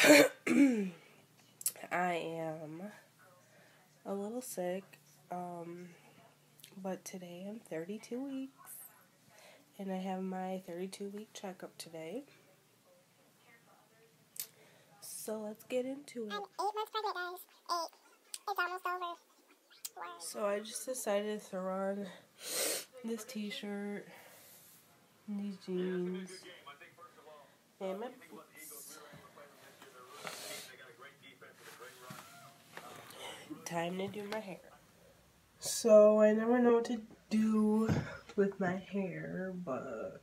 I am a little sick, but today I'm 32 weeks, and I have my 32-week checkup today. So let's get into it. I'm 8 months pregnant, guys. 8. It's almost over. Wow. So I just decided to throw on this t-shirt, and these jeans, and my boots. Time to do my hair. So I never know what to do with my hair, but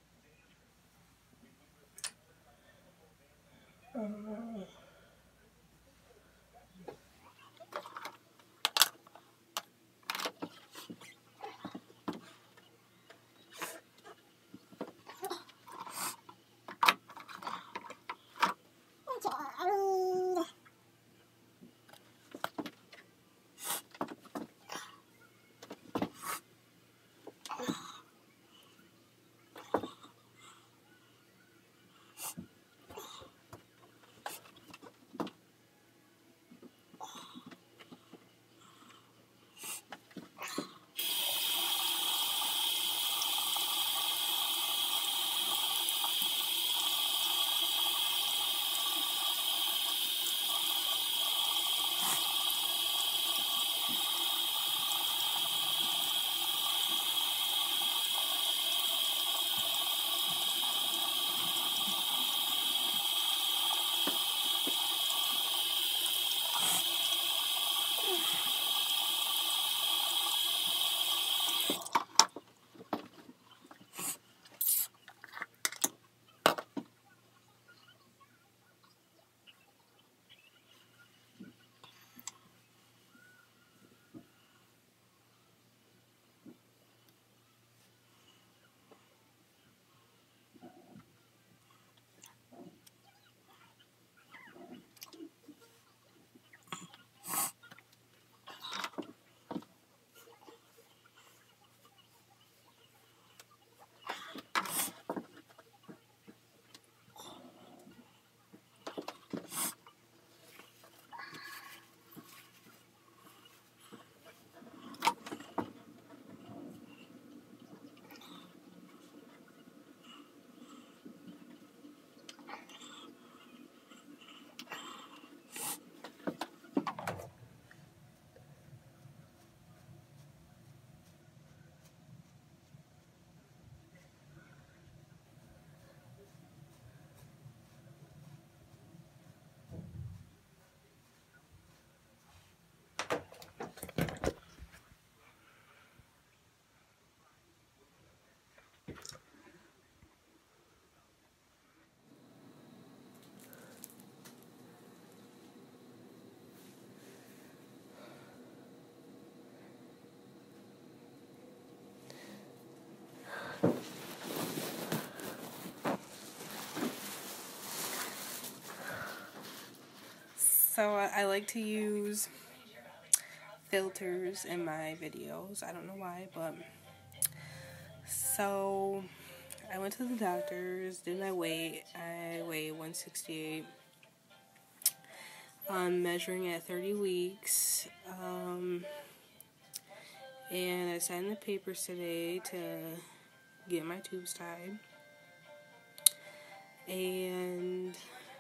so I like to use filters in my videos. I don't know why, but so I went to the doctors, did my weight. I weigh 168. I'm measuring at 30 weeks. And I signed the papers today to get my tubes tied. And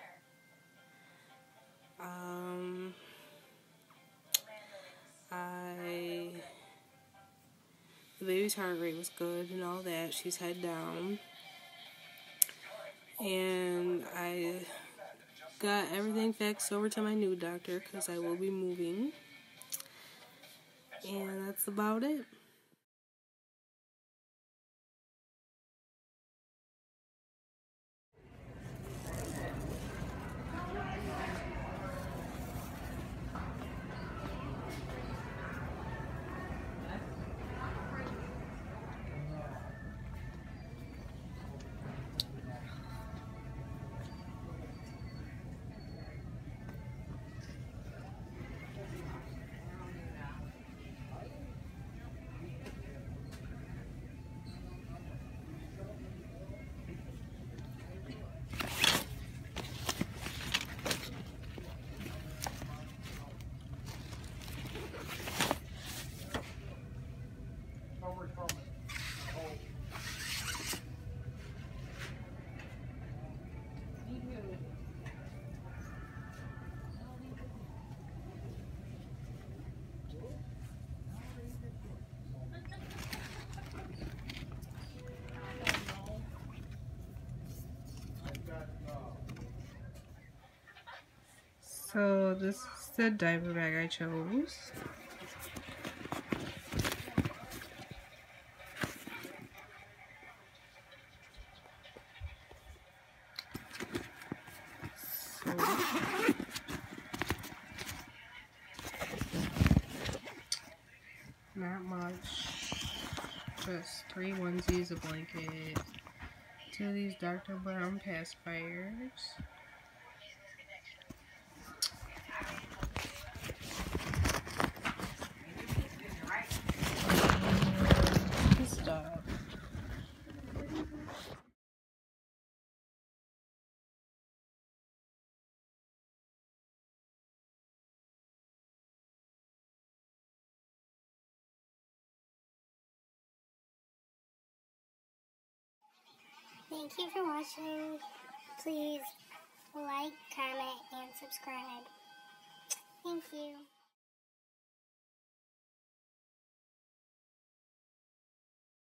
the baby's heart rate was good and all that. She's head down. And I got everything faxed over to my new doctor because I will be moving. And that's about it. So this is the diaper bag I chose. So, not much. Just 3 onesies, a blanket, 2 of these Dr. Brown pacifiers. Stuff. Thank you for watching. Please like, comment, and subscribe. Thank you.